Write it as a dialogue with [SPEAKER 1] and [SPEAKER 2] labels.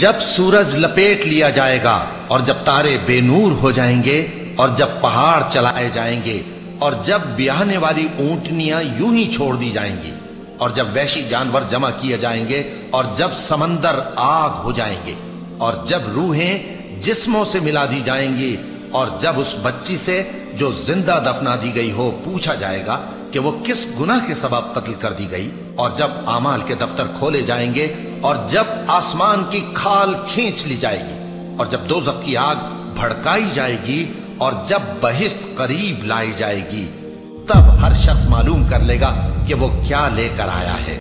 [SPEAKER 1] जब सूरज लपेट लिया जाएगा और जब तारे बेनूर हो जाएंगे और जब पहाड़ चलाए जाएंगे और जब ब्याहने वाली ऊंटनियां यूं ही छोड़ दी जाएंगी और जब वैशी जानवर जमा किए जाएंगे और जब समंदर आग हो जाएंगे और जब रूहें जिस्मों से मिला दी जाएंगी और जब उस बच्ची से जो जिंदा दफना दी गई हो पूछा जाएगा कि वो किस गुनाह के सबब कत्ल कर दी गई और जब आमाल के दफ्तर खोले जाएंगे और जब आसमान की खाल खींच ली जाएगी और जब दोज़ख की आग भड़काई जाएगी और जब बहिश्त करीब लाई जाएगी, तब हर शख्स मालूम कर लेगा कि वो क्या लेकर आया है।